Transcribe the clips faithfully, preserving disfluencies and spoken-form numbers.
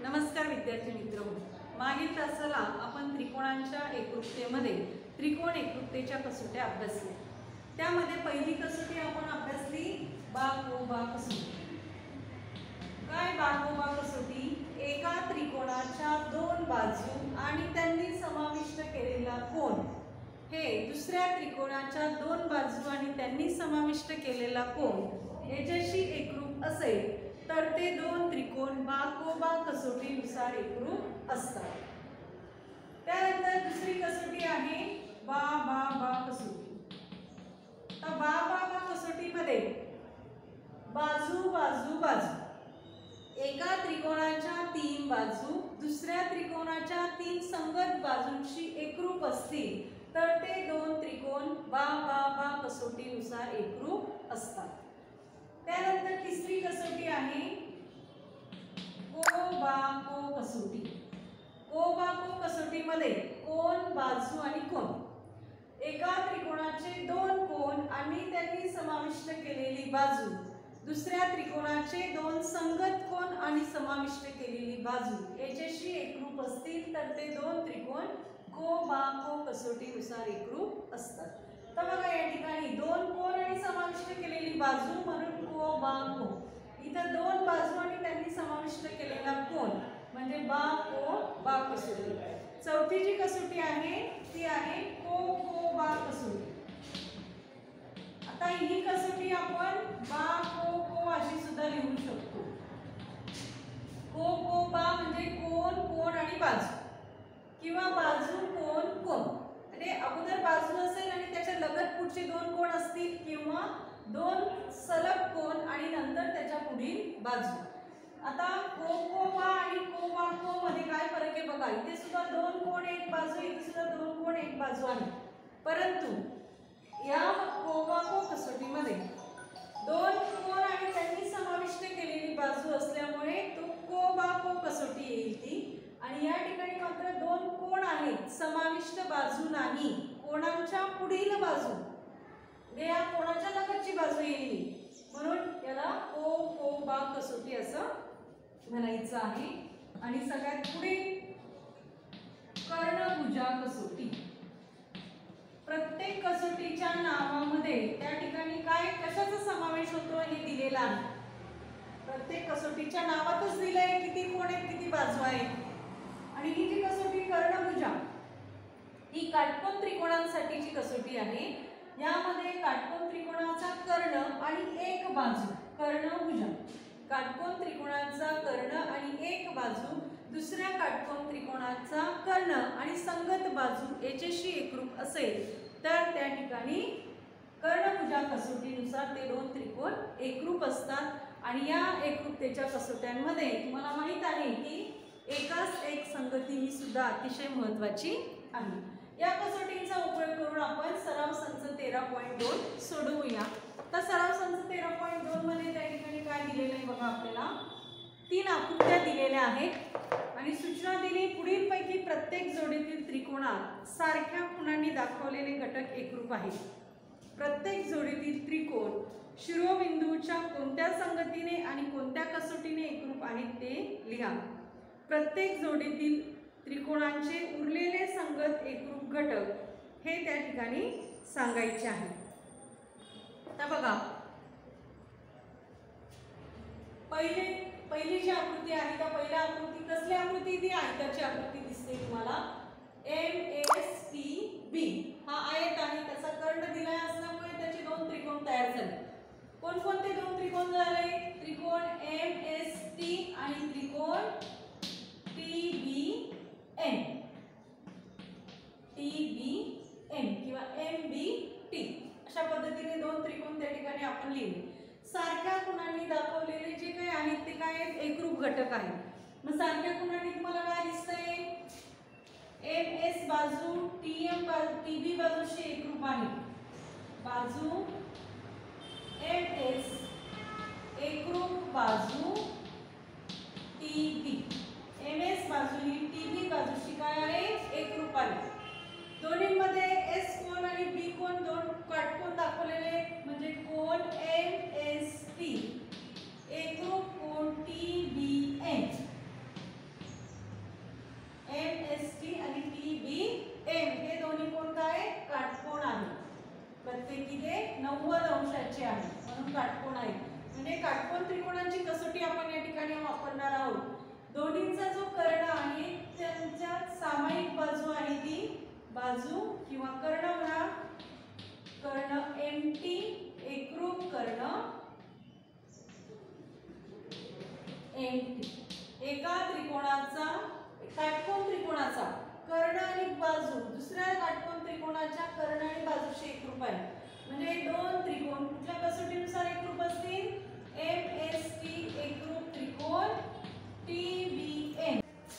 नमस्कार विद्यार्थी मित्रांनो, मागील तासाला आपण त्रिकोणांच्या एकरूपतेमध्ये त्रिकोण एकरूपतेच्या कसोट्या अभ्यासल्या। त्यामध्ये पहिली कसोटी आपण अभ्यासली बाकोबा कसोटी। काय बाकोबा कसोटी? एका त्रिकोणाच्या दोन बाजू आणि त्यांनी समाविष्ट केलेला कोन हे दुसऱ्या त्रिकोणाच्या दोन बाजू आणि त्यांनी समाविष्ट केलेला कोन याच्याशी एकरूप असेल तर ते दोन त्रिकोण बाकोबा कसोटीनुसार एकरूप असतात। त्यानंतर दुसरी कसोटी आहे बा बा बा कसोटी। तर बा बा बा कसोटीमध्ये बाजू बाजू बाजू एका त्रिकोणाच्या तीन बाजू दुसऱ्या त्रिकोणाच्या तीन संगत बाजूंशी एकरूप असतील तर ते दोन त्रिकोण बा बा बा कसोटीनुसार एकरूप असतात। त्यानंतर तिसरी कसोटी आहे को बा को कसोटी। को बा को कसोटीमध्ये कोन बाजू आणि कोन एका त्रिकोणाचे दोन कोन आणि त्यांनी समाविष्ट केलेली बाजू दुसऱ्या त्रिकोणाचे दोन संगत कोन आणि समाविष्ट केलेली बाजू याच्याशी एकरूप असतील तर ते दोन त्रिकोण को बा को कसोटीनुसार एकरूप असतात। तर बघा या ठिकाणी दोन कोन आणि समाविष्ट केलेली बाजू म्हणून को बा को, इथं दोन बाजू आणि त्यांनी समाविष्ट केलेला कोन म्हणजे बा को बा कसोटी। चौथी जी कसोटी आहे ती आहे को को बा कसोटी। आता ही कसोटी आपण बा को को अशी सुद्धा लिहू शकतो। को को बा म्हणजे कोन कोन आणि बाजू किंवा बाजू कोन कोन, म्हणजे अगोदर बाजू असेल आणि त्याच्या लगत पुढचे दोन कोन असतील किंवा दोन सलग कोन आणि नंतर त्याच्या पुढील बाजू। आता को को बा आणि को बा को मध्ये काय फरक आहे बघा, इथे सुद्धा दोन कोन एक बाजू इथे सुद्धा दोन कोन एक बाजू आहे, परंतु या को बा को कसोटीमध्ये दोन कोन आणि त्यांनी समाविष्ट केलेली बाजू असल्यामुळे तो को बा को कसोटी येईल ती। आणि या ठिकाणी मात्र दोन कोन आहेत समाविष्ट बाजू नाही, कोणांच्या पुढील बाजू म्हणजे या कोणाच्या लगतची बाजू येईल म्हणून याला को को बा कसोटी असं म्हणायचं आहे। आणि सगळ्यात पुढे कर्णभुजा कसोटी। प्रत्येक कसोटीच्या नावामध्ये त्या ठिकाणी काय कशाचा समावेश होतो हे दिलेलं आहे। प्रत्येक कसोटीच्या नावातच दिलंय किती कोण आहेत किती बाजू आहेत। आणि ही जी कसोटी कर्णभुजा ही काटकोन त्रिकोणांसाठीची कसोटी आहे। यामध्ये काटकोन त्रिकोणाचा कर्ण आणि एक बाजू कर्णभुजा, काटकोन त्रिकोणाचा कर्ण आणि एक बाजू दुसऱ्या काटकोन त्रिकोणाचा कर्ण आणि संगत बाजू याच्याशी एकरूप असेल तर त्या ठिकाणी कर्णभुजा कसोटीनुसार ते दोन त्रिकोण एकरूप असतात। आणि या एकरूपतेच्या कसोट्यांमध्ये तुम्हाला माहित आहे की एकाच एक संगती ही सुद्धा अतिशय महत्त्वाची आहे। या कसोटींचा उपयोग करून आपण सराव संच तेरा पॉईंट दोन सोडवूया। तर सराव संच तेरा पॉईंट दोन मध्ये त्या ठिकाणी काय दिलेलं आहे बघा, आपल्याला तीन आकृत्या दिलेल्या आहेत आणि सूचना दिली पुढील पैकी प्रत्येक जोडीतील त्रिकोणात सारख्या कोनांनी दाखवलेले घटक एकरूप आहेत। प्रत्येक जोडीतील त्रिकोण शिरोबिंदूच्या कोणत्या संगतीने आणि कोणत्या कसोटीने एकरूप आहेत ते लिहा। प्रत्येक जोडीतील त्रिकोणांचे उरलेले संगत एकरूप घटक हे त्या ठिकाणी सांगायचे आहे। आता बघा पहिले पहिली जी आकृती आहे त्या पहिल्या आकृती कसली आकृती ती आयताची आकृती दिसते तुम्हाला। एम एस टी बी हा आयत आहे, त्याचा कर्ण दिलाय असल्यामुळे त्याचे दोन त्रिकोण तयार झाले। कोणकोणते दोन त्रिकोण झाले? त्रिकोण एम एस टी आणि त्रिकोण T B M, T B M किंवा एम बी टी अशा पद्धतीने दोन त्रिकोण त्या ठिकाणी आपण लिहिले। सारख्या कोनांनी दाखवलेले जे काही आहेत ते काय आहेत? एकरूप घटक आहेत। मग सारख्या कोनांनी तुम्हाला काय दिसतंय? एम एस बाजू टी एम बाजू टी बी बाजूशी एकरूप आहे। बाजू एम एस एकरूप बाजू टी बी, एम एस बाजू ही टी बी बाजूशी काय आहे? एकरूप आहे। दोन्हीमध्ये एस कोन आणि बी कोन दोन काटकोन दाखवलेले म्हणजे कोन एम एस टी एकरूप कोन T B M B M हे दोन्ही कोण काय काटकोन आहे. प्रत्येकी ते नव्वद अंशाचे आहे म्हणून काटकोन आहे. म्हणजे काटकोन त्रिकोणांची कसोटी आपण या ठिकाणी वापरणार आहोत. दोन्हींचा जो कर्ण आहे त्यांच्या सामायिक बाजू आहे ती बाजू किंवा कर्ण म्हणा, कर्ण एम टी एकरूप कर्ण एम टी. एका त्रिकोणाचा काटकोन त्रिकोणाचा कर्ण आणि बाजू दुसऱ्या काटकोन त्रिकोणाच्या कर्ण आणि बाजूशी एकरूप आहे. म्हणजे दोन त्रिकोण कुठल्या कसोटीनुसार एकरूप असतील? एम एस टी एकरूप त्रिकोण टी बी एम.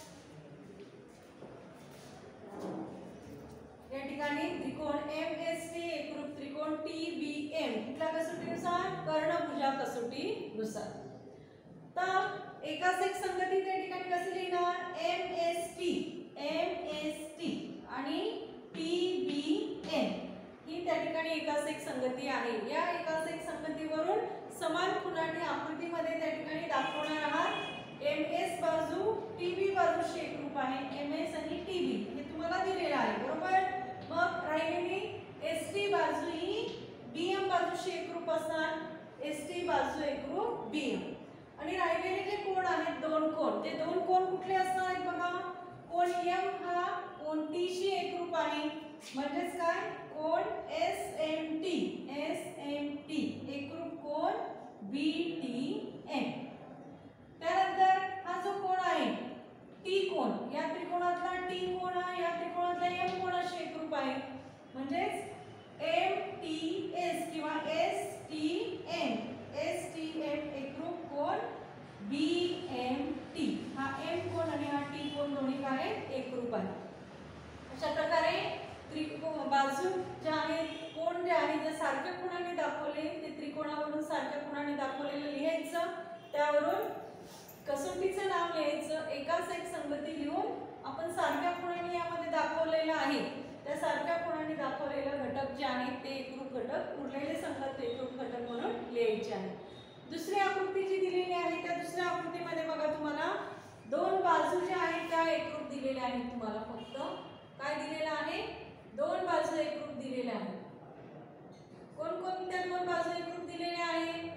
या ठिकाणी त्रिकोण एम एस टी एकरूप त्रिकोण टी बी एम कुठल्या कसोटीनुसार? कर्णभुजा कसोटीनुसार. तर एकाच एक संगती त्या ठिकाणी कसे लिहिणार? M S T M S T आणि टी बी एम ही त्या ठिकाणी एकाच एक संगती आहे. या एकाच एक संगतीवरून समान खुणांनी आकृतीमध्ये त्या ठिकाणी दाखवणार आहात. एम एस बाजू टी बी बाजूशी एकरूप आहे. एम एस आणि टी बी हे तुम्हाला दिलेलं आहे बरोबर. मग राहिलेली एस टी बाजू ही बी एम बाजूशी एकरूप असणार. एस टी बाजू एकरूप बी एम. आणि राहिलेले जे कोण आहेत दोन कोण ते दोन कोण कुठले असणार आहेत बघा. कोण एम हा कोण टी शी एकरूप आहे. म्हणजेच काय? कोण S M T S M T एकरूप कोण बी टी एम. त्यानंतर हा जो कोण आहे टी कोण या त्रिकोणातला टी कोण आहे या त्रिकोणातला एम कोणाशी एकरूप आहे. म्हणजेच एम टी एस किंवा S T M S T M एकरूप कोण बी एम टी. हा एम कोण आणि हा टी कोण दोन्ही काय एकरूप आहे. अशा प्रकारे त्रिकोण बाजू ज्या आहेत कोण जे आहे जे सारख्या खुणाने दाखवले ते त्रिकोणावरून सारख्या खुणाने दाखवलेलं लिहायचं. त्यावरून कसोटीचं नाव लिहायचं. एकाच एक संगती लिहून आपण सारख्या खुणाने यामध्ये दाखवलेलं आहे त्या सारख्या खुणाने दाखवलेले घटक जे आहेत ते एकरूप घटक उरलेले संगत एकरूप घटक म्हणून लिहायचे आहे. दुसरी आकृती जी दिलेली आहे त्या दुसऱ्या आकृतीमध्ये बघा तुम्हाला दोन बाजू ज्या आहेत त्या एकरूप दिलेल्या आहेत. तुम्हाला फक्त काय दिलेलं आहे? दोन बाजू एकरूप दिलेल्या आहेत. कोणकोणत्या दोन बाजू एकरूप दिलेल्या आहेत?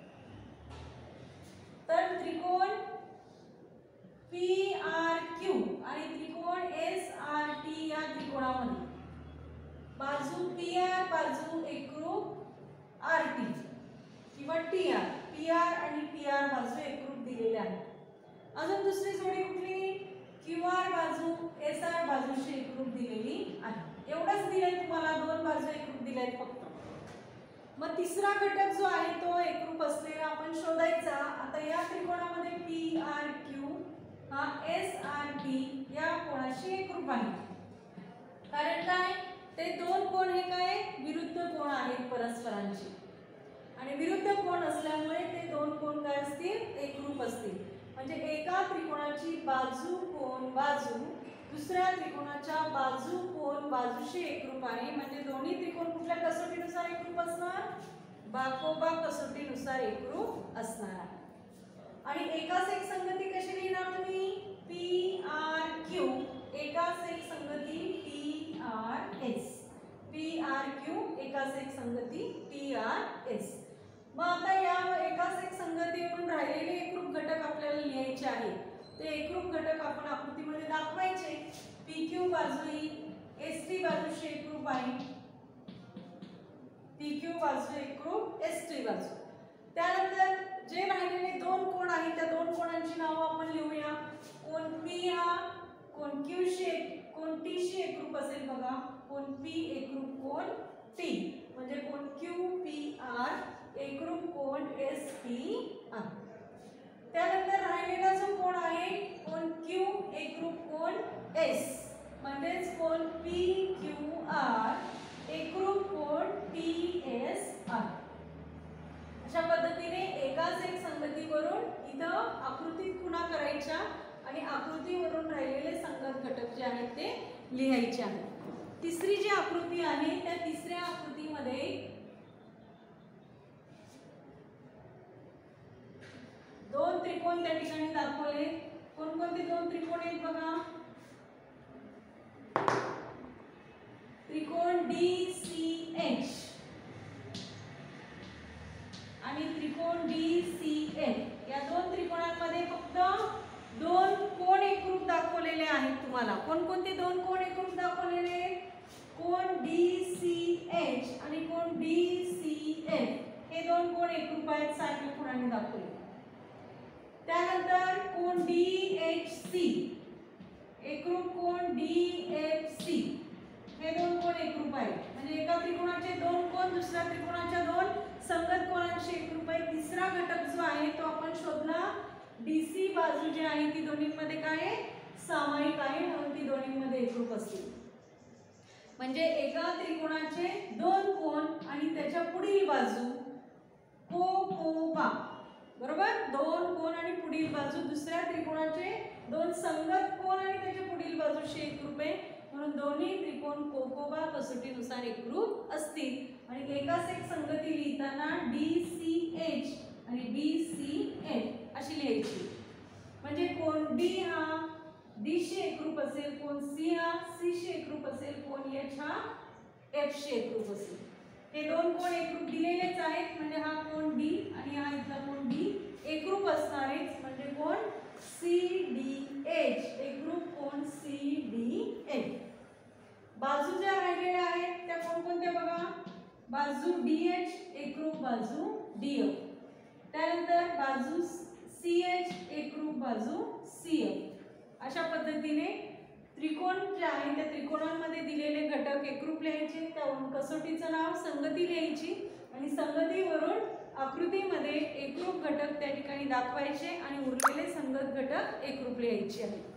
तर त्रिकोण पी आर क्यू आणि त्रिकोण एस आर टी या त्रिकोणामध्ये बाजू पी आर बाजू एकरूप आर टी किंवा टी आर पी आर आणि टी आर बाजू एकरूप दिलेल्या आहेत. अजून दुसरी जोडी कुठली? क्यू आर बाजू एस आर बाजूशी एकरूप दिलेली आहे. एवढंच दिलंय तुम्हाला. दोन बाजू एकरूप दिल्यात फक्त. मग तिसरा घटक जो आहे तो एकरूप असलेला आपण शोधायचा. आता या त्रिकोणामध्ये पी आर क्यू हा एस आर टी या कोणाशी एकरूप आहे. कारण काय? ते दोन कोण हे काय विरुद्ध कोण आहेत परस्परांचे आणि विरुद्ध कोण असल्यामुळे ते दोन कोण काय असतील एकरूप असतील. म्हणजे एका त्रिकोणाची बाजू कोण बाजू दुसऱ्या त्रिकोणाच्या बाजू कोण बाजूशी एकरूप आहे. म्हणजे दोन्ही त्रिकोण कुठल्या कसोटीनुसार एकरूप असणार? बाकोबा कसोटीनुसार एकरूप असणार आहे. आणि एकाच एक संगती कशी लिहिणार तुम्ही? पी आर क्यू एकाच एक संगती P R S P R Q एकाच एक संगती पी आर एस. मग आता या एकाच एक संगतीवरून राहिलेले एकरूप घटक आपल्याला लिहायचे आहेत. ते एकरूप घटक आपण आकृतीमध्ये दाखवायचे. पी क्यू बाजू ही एस टी बाजूशी एकरूप आहे. पी क्यू बाजू एकरूप एस टी बाजू. त्यानंतर जे राहिलेले दोन कोण आहेत त्या दोन कोणांची नावं आपण लिहूया. कोण पी हा कोण क्यू शी कोण टी शी एकरूप असेल बघा. कोण पी एकरूप कोण टी म्हणजे कोण क्यू पी आर एकरूप कोण एस टी आर. त्यानंतर राहिलेला जो कोण आहे कोण क्यू एकरूप कोण एस म्हणजेच कोण पी क्यू आर एकरूप कोण टी एस आर. अशा पद्धतीने एकाच एक संगतीवरून इथं आकृतीत खुणा करायच्या आणि आकृतीवरून राहिलेले संगत घटक जे आहेत ते लिहायचे आहेत. तिसरी जी आकृती आहे त्या तिसऱ्या आकृतीमध्ये दोन त्रिकोण त्या ठिकाणी दाखवले. कोणकोणते दोन त्रिकोण आहेत बघा. डी सी एच आणि त्रिकोण डी सी एफ या दोन त्रिकोणांमध्ये फक्त दोन कोण एकरूप दाखवलेले आहेत तुम्हाला. कोणकोणते दोन कोण एकरूप दाखवलेले? कोण डी सी एच आणि कोण डी सी एफ हे दोन कोण एकरूप आहेत, सारख्या कोणाने दाखवले. त्यानंतर कोण डी एच सी एकरूप कोण डी एफ सी हे दोन कोण एकरूप आहेत. म्हणजे एका त्रिकोणाचे दोन कोण दुसऱ्या त्रिकोणाच्या दोन संगत कोणांशी एकरूप आहे. तिसरा घटक जो आहे तो आपण शोधला. डीसी बाजू जी आहे ती दोन्हीमध्ये काय आहे? सामायिक आहे, म्हणून ती दोन्हीमध्ये एकरूप असतील. म्हणजे एका त्रिकोणाचे दोन कोण आणि त्याच्या पुढील बाजू को को बा, बरोबर. दोन कोण आणि पुढील बाजू दुसऱ्या त्रिकोणाचे दोन संगत कोण आणि त्याच्या पुढील बाजूशी एकरूप आहे, म्हणून दोन्ही त्रिकोण कोकोबा कसोटीनुसार एकरूप असतील. आणि एकाच एक संगती लिहिताना डी सी एच आणि डी सी एफ अशी लिहायची. म्हणजे कोण डी हा डी शी एकरूप असेल, कोण सी हा सी शी एकरूप असेल, कोण एच हा एफ शी एकरूप असेल. हे दोन कोण एकरूप दिलेलेच आहेत. म्हणजे हा कोण डी आणि हा इथला कोण डी एकरूप असणारेच. म्हणजे कोण सी डी एच एकरूप कोण सी डी एच. बाजू ज्या राहिलेल्या आहेत त्या कोणकोणत्या बघा. बाजू डी एच एकरूप बाजू डी एफ. त्यानंतर बाजू सी एच एकरूप बाजू सी एफ. अशा पद्धतीने त्रिकोण जे आहे त्या त्रिकोणांमध्ये दिलेले घटक एकरूप लिहायचे. त्यावरून कसोटीचं नाव संगती लिहायची आणि संगतीवरून आकृतीमध्ये एकरूप घटक त्या ठिकाणी दाखवायचे आणि उरलेले संगत घटक एकरूप लिहायचे आहेत.